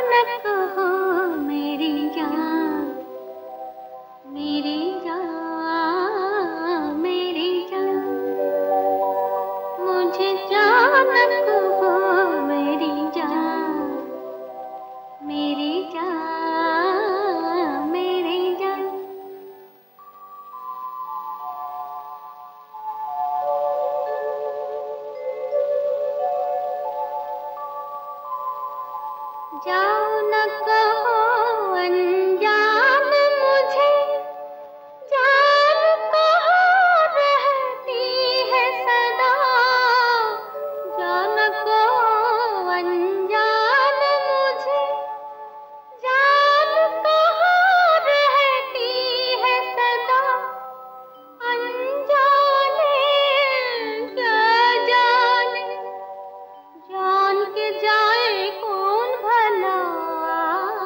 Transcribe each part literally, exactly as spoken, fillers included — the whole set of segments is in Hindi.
अचानक हो मेरी जान, मेरी जान, मेरी जान, मुझे अचानक हो मेरी जान, मेरी जान, मेरी जान। जाओ न कहो अनजान मुझे, जान कहाँ रहती है सदा। जाओ न कहो अनजान मुझे, जान कहाँ रहती है सदा। अनजाने क्या जाने, जान के जाए कौन भला।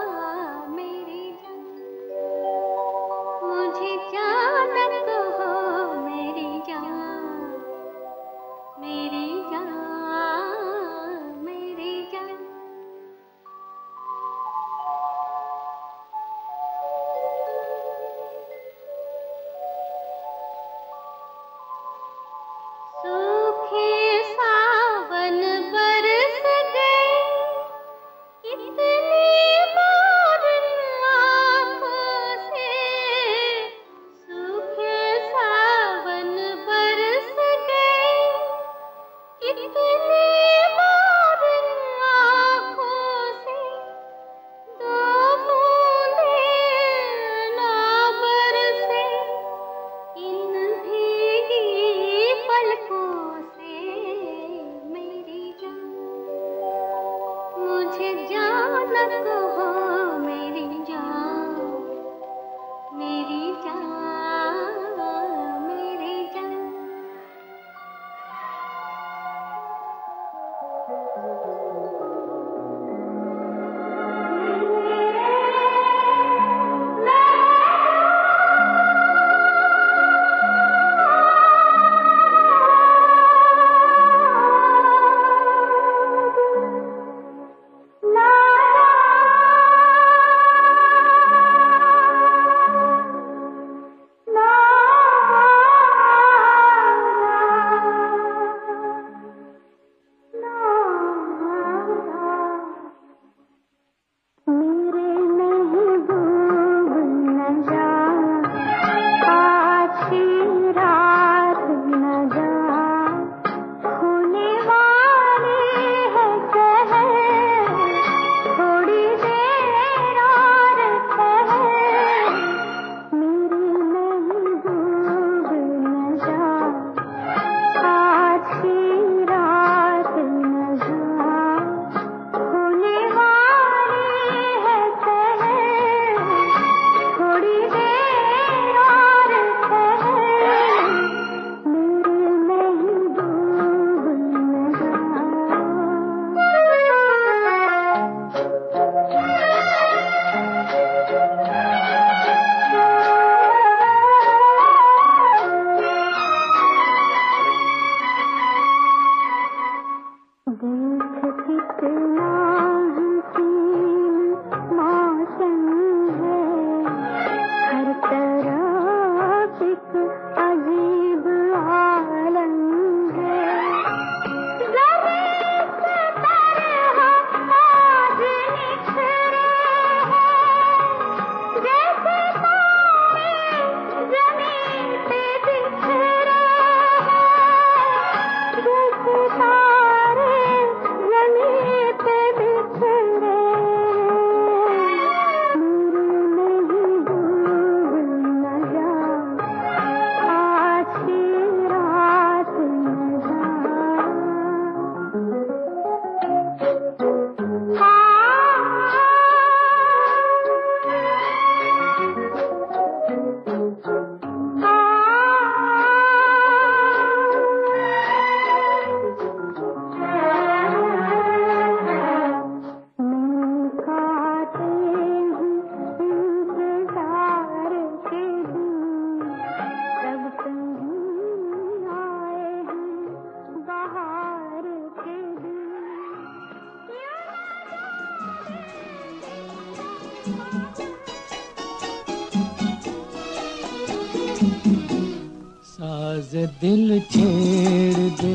साज दिल छेड़ दे,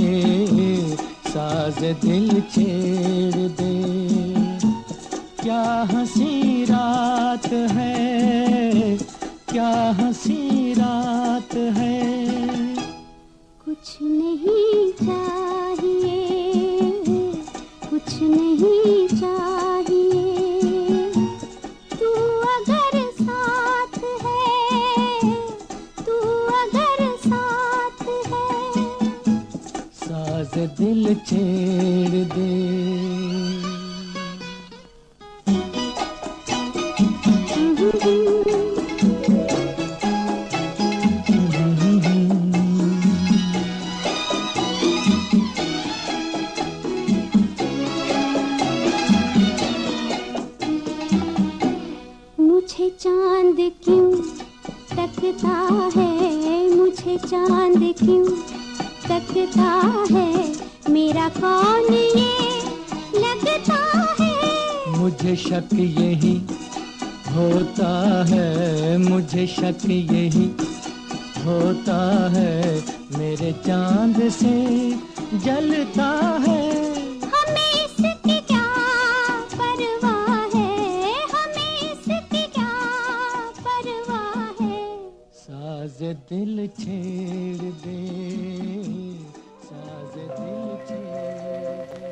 साज दिल छेड़ दे, क्या हंसी रात है, क्या हंसी रात है। कुछ नहीं चाहिए, कुछ नहीं चाहिए, तू अगर साथ है, तू अगर साथ है। साज दिल छेड़ दे। मुझे चांद क्यों तकता है, मुझे चांद क्यों तकता है, मेरा कौन ये लगता है। मुझे शक यही होता है, मुझे शक यही होता है, मेरे चांद से जलता है। हमें इसकी क्या परवाह है, हमें इसकी क्या परवाह है। साज दिल छेड़ दे, साज दिल छेड़ दे।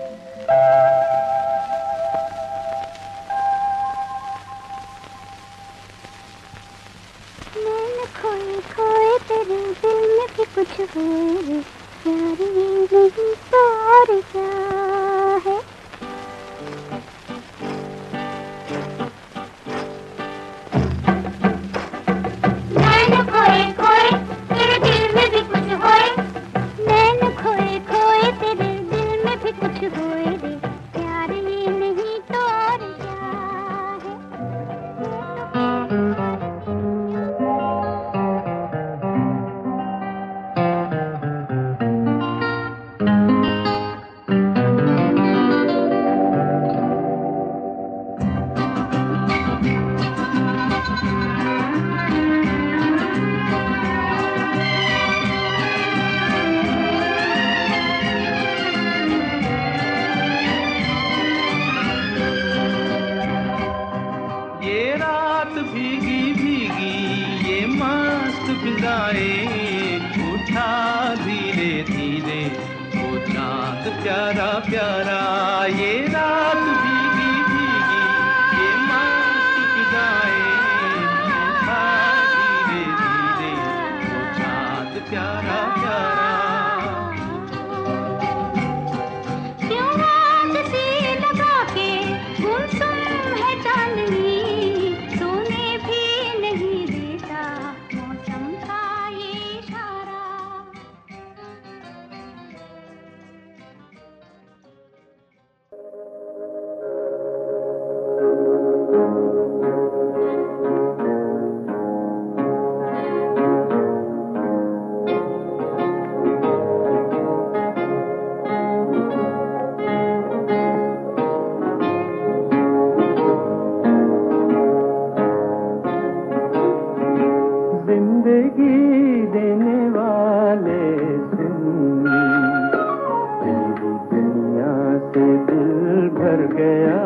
मैंने खोए खोए तेरे दिल में भी कुछ हुए, प्यार ये नहीं तो और क्या है। मैंने खोए खोए तेरे दिल में भी कुछ होए, मैंने खोए खोए तेरे दिल में भी कुछ होए रे, प्यार ये नहीं तो और क्या है। ये रात भीगी भीगी, ये मस्त फिजाएं, उठा धीरे धीरे वो चांद प्यारा प्यारा। ये रात भीगी भीगी, ये मस्त फिजाएं, उठा धीरे धीरे वो चांद प्यारा प्यारा। क्यों रात सी लगा के गुमसुम है चांदनी, सोने भी नहीं देता मौसम का ये इशारा। जिंदगी देने वाले सुन, तेरी दुनिया से दिल भर गया,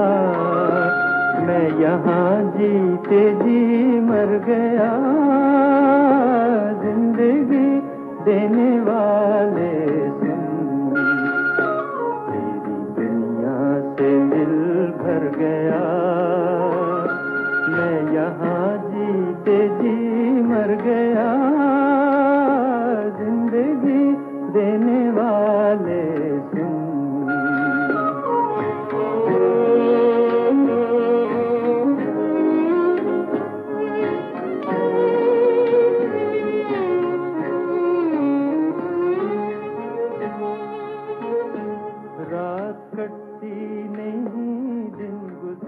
मैं यहाँ जीते जी मर गया। जिंदगी देने वाले सुन, तेरी दुनिया से दिल भर गया, मैं यहाँ जीते जी मर गया। जिंदगी देने वाले सुन। रात कटती नहीं, दिन गुजर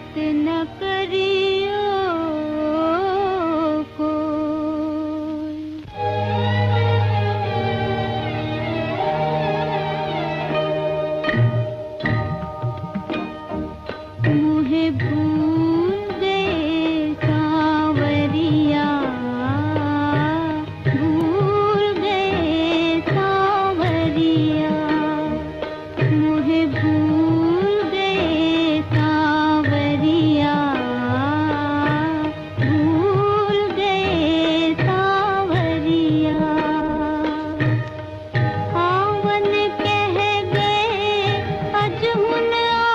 न करियो मुहे भूल गए सांवरिया, भूल गए सांवरिया, मुहे भूल गए सांवरिया, भूल गए सांवरिया। आवन कह गए अजहुन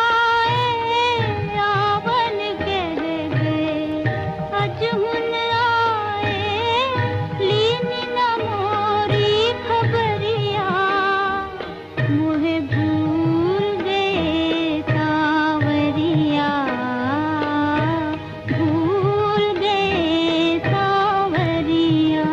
अजहुन आए, लीन न मोरी खबरिया, मुहे भूल गए सांवरिया, भूल गए सांवरिया।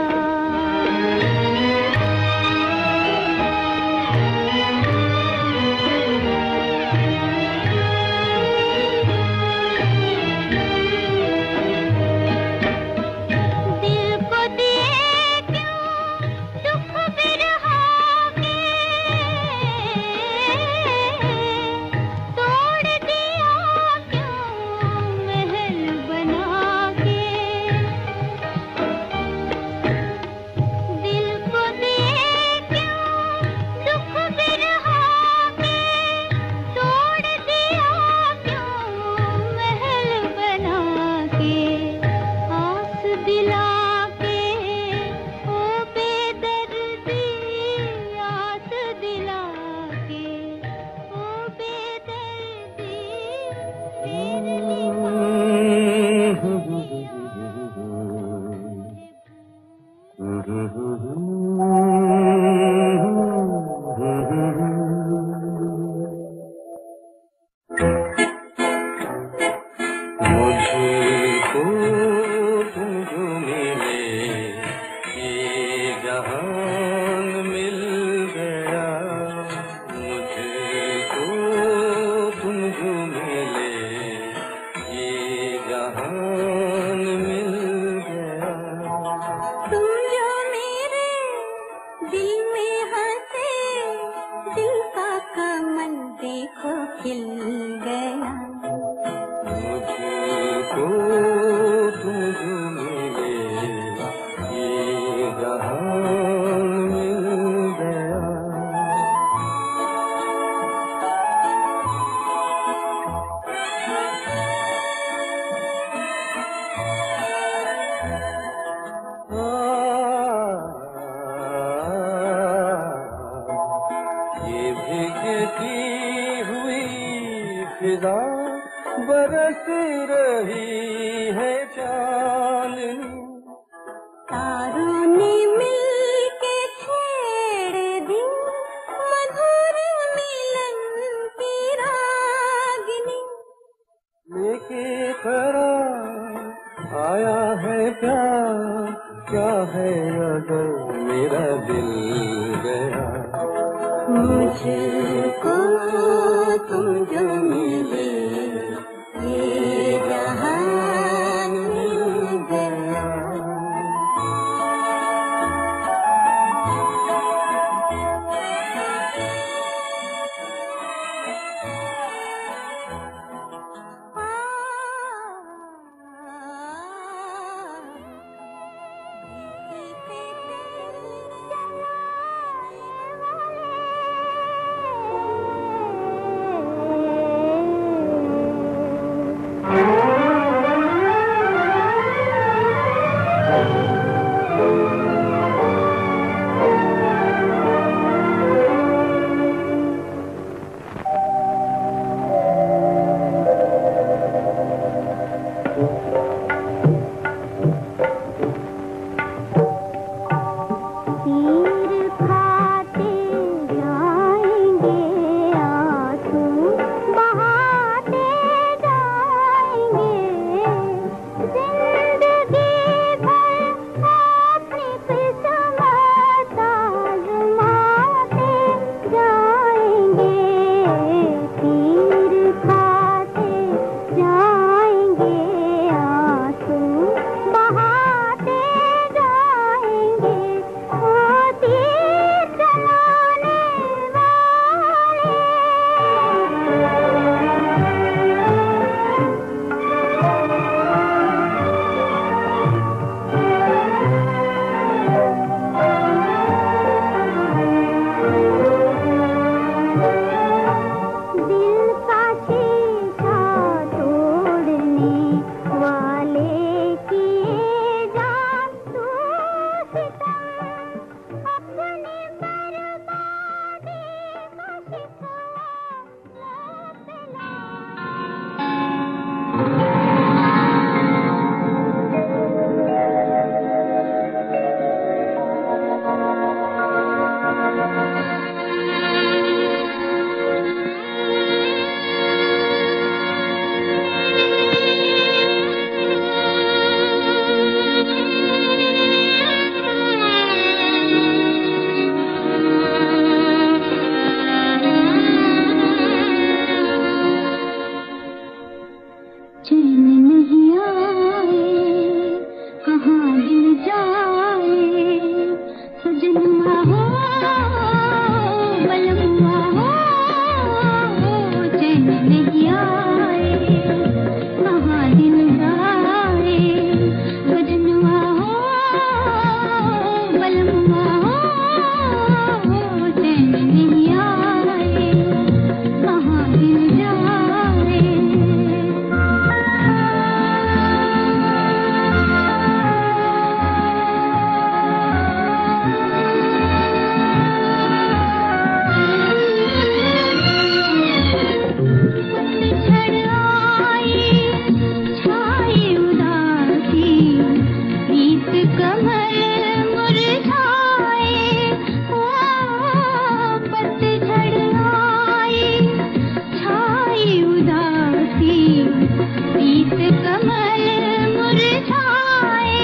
मुझको तुम जो मिले ये जहान मिल गया, मुझको तुम जो मिले ये जहान मिल गया। तुम जो मेरे दिल में हंसे, दिल का कमल देखो खिल गया। मुझको तुम जो मिले ये जहान मिल गया। ये भीगती हुई फिजा बरस रही है चांदनी, तारों ने मिलके छेड़े दी मधुर मिलन की रागिनी। लेके करार आया है प्यार, क्या है अगर मेरा दिल गया। मुझको तुम जो मिले ये जहान मिल गया। कमल मुरझाए,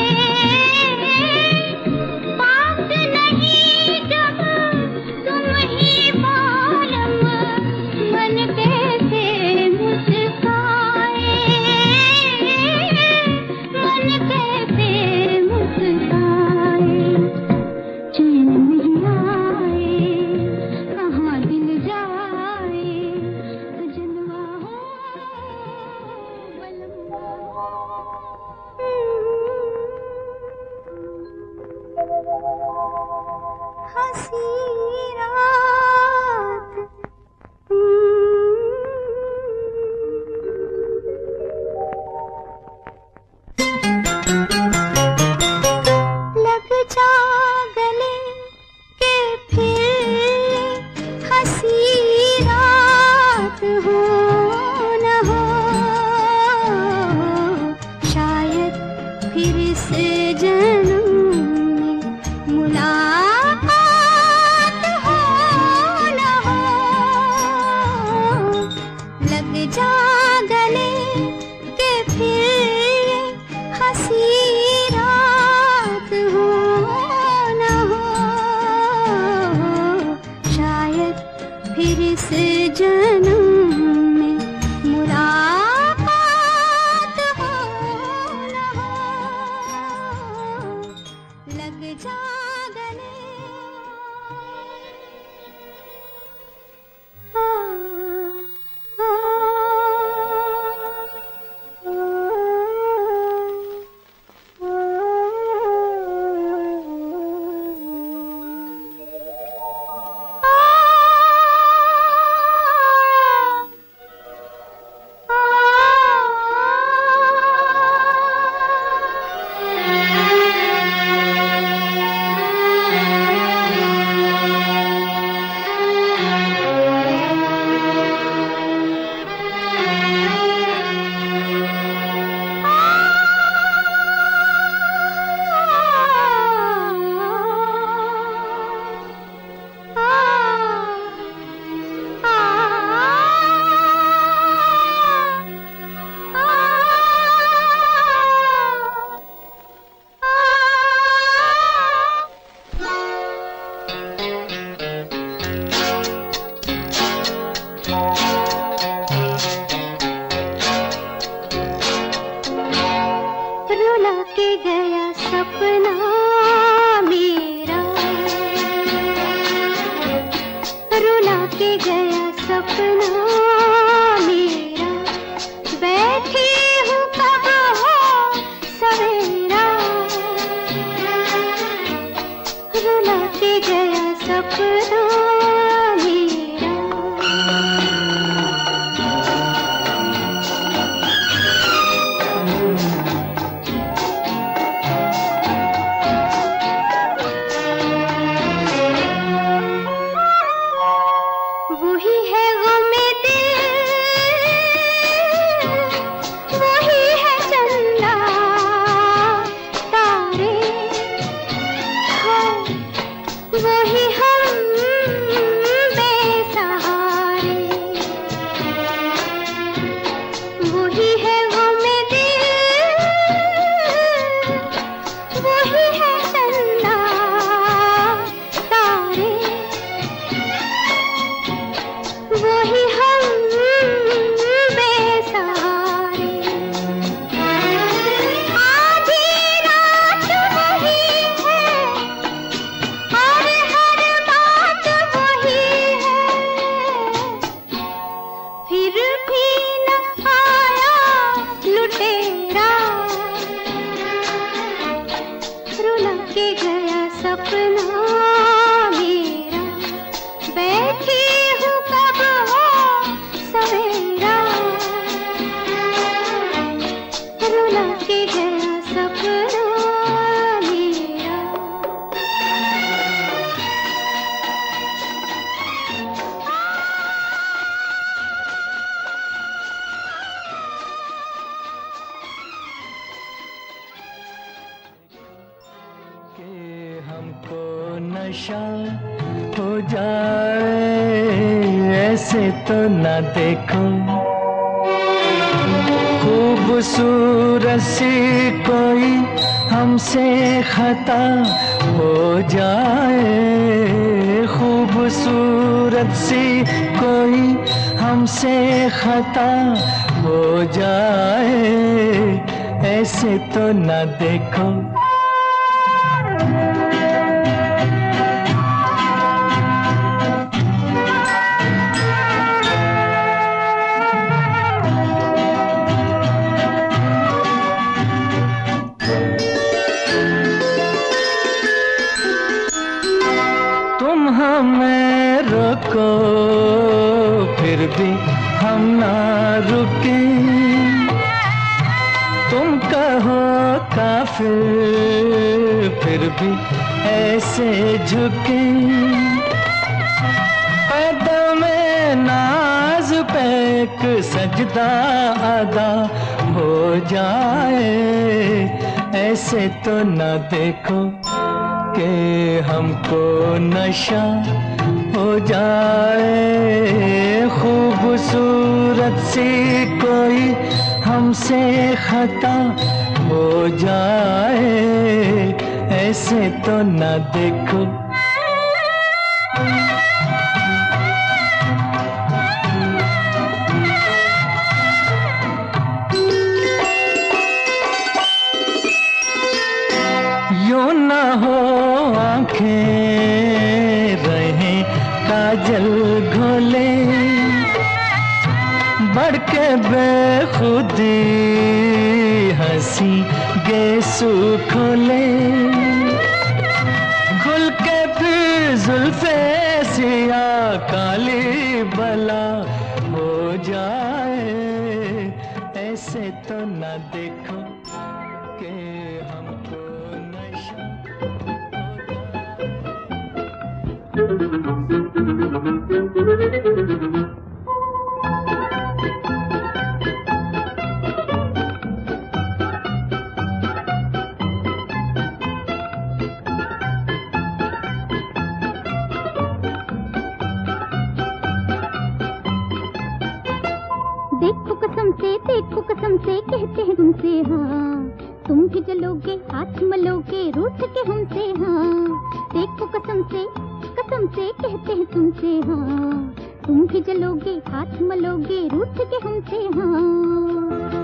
पास नहीं जब तुम ही बालम, मन कैसे मुस्काए, मन कैसे मुस्काए। चैन नहीं आए, कहाँ दिल जाए, सजनवा हो बलवा हो। हंसी रात लग जा गले के फिर हंसी रात हो न हो, शायद फिर से जन्म में मुलाकात हो न हो। लग जा गले के फिर हंसी रात हो न हो, शायद फिर से जन्म में मुलाकात हो न हो। लग जा गले आ, आ, रुला के गया सपना मेरा, रुला के गया सपना मेरा, बैठी हूँ कब हो सवेरा। रुला के गया सपना मेरा। वही है गमे दिल, वही है चंदा तारे, हाँ वही हम बेसहारे। वही है गमे दिल, वही है चंदा तारे, वही हम बेसहारे। आधी रात वही है और हर बात वही है, फिर भी न आया लुटेरा। रुला के गया सपना मेरा, बैठी हूँ कब हो सवेरा। रुला के गया सपना मेरा। कि हमको नशा हो जाए, ऐसे तो ना देखो, खूब खूबसूरत सी कोई हमसे खता हो जाए, खूबसूरत सी कोई हमसे खता हो जाए, ऐसे तो न देखो। तुम हमें रोको फिर भी हम ना रुके, तुम कहो काफिर फिर भी ऐसे झुके, कदम नाज पे एक सजदा अदा हो जाए, ऐसे तो न देखो कि हमको नशा हो जाए, खूबसूरत सी कोई हमसे खता हो जाए, ऐसे तो न देखो। यूं न हो आंखें रहें काजल घोले, बढ़ के बेखुदी हंसी गेसू खोले, खुल के फिर जुल्फे सिया काली बला हो जाए, ऐसे तो न देखो कि हमको नशा देखो कसम से देखो कसम से कहते हैं तुमसे हाँ, तुम भी चलोगे हाथ मलोगे रूठ के हमसे हाँ, देखो कसम से कसम से कहते हैं तुमसे हाँ, तुम भी चलोगे हाथ मलोगे रूठ के हमसे हाँ।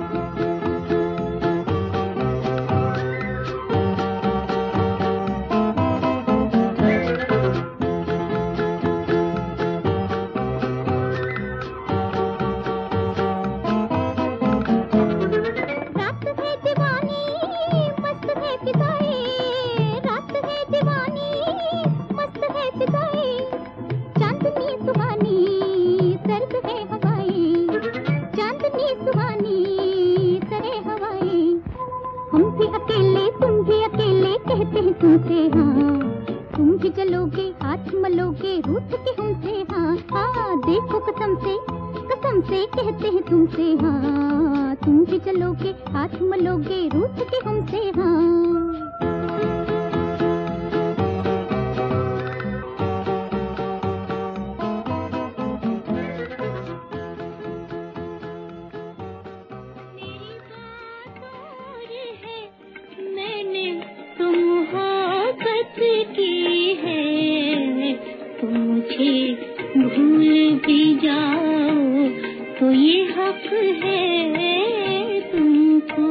तुमसे हाँ, तुम भी चलोगे हाथ मलोगे रूठ के हमसे हाँ, हाँ देखो कसम से कसम से कहते हैं तुमसे हाँ, तुम भी चलोगे हाथ मलोगे रूठ के हमसे हाँ। भूल भी जाओ तो ये हक है तुमको।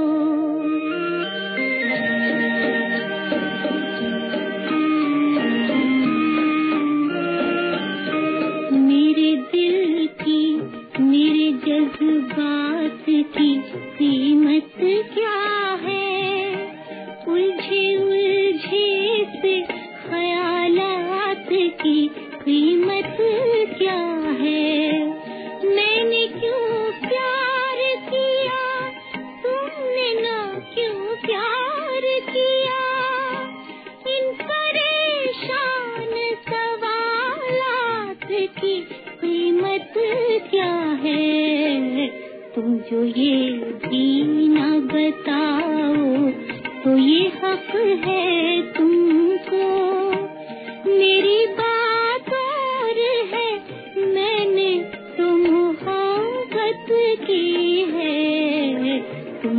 मेरे दिल की मेरे जज्बात की कीमत क्या है, उलझे उलझे से ख्यालात की कीमत क्या है। मैंने क्यों प्यार किया, तुमने ना क्यों प्यार किया, इन परेशान सवालात की कीमत क्या है। तुम जो ये भी ना बताओ तो ये हक है तुमको। मेरी बात और है, मैंने तो मोहब्बत की है,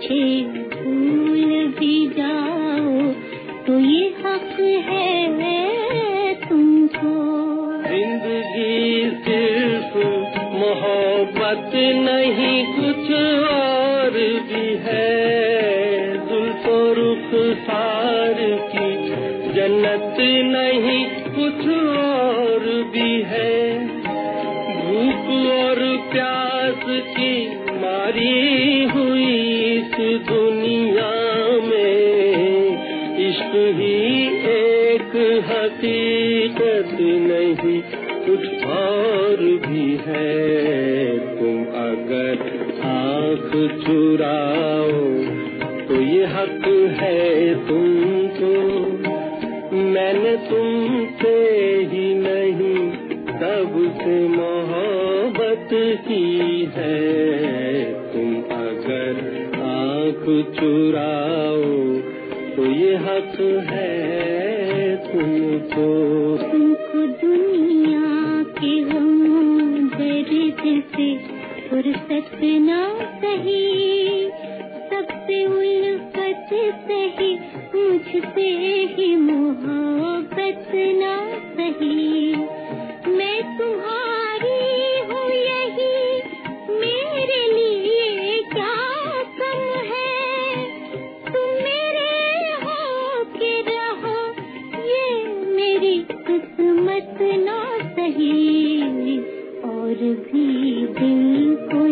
मुझे भूल भी जाओ तो ये हक है तुमको। जिंदगी सिर्फ मोहब्बत नहीं कुछ और भी है, जुल्फो रुखसार की जन्नत नहीं कुछ और भी है। भूख और प्यास की मारी हुई इस दुनिया में इश्क ही एक हकीकत नहीं कुछ और भी है। तुम अगर आँख चुराओ तो ये हक है तुमको। मैंने तुमसे ही नहीं सबसे मोहब्बत की है। तुम अगर आँख चुराओ तो ये हक है तुमको। तुमको दुनिया के गमों दर्द से फुर्सत ना सही, सबसे उल्फत सही, मुझसे ही मोहब्बत ना सही। मैं तुम्हारी हूँ यही मेरे लिए क्या कम है, तुम मेरे हो के रहो ये मेरी किस्मत ना सही। और भी दिल को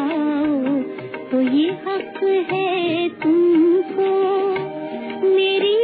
जलाओ तो ये हक है तुमको। मेरी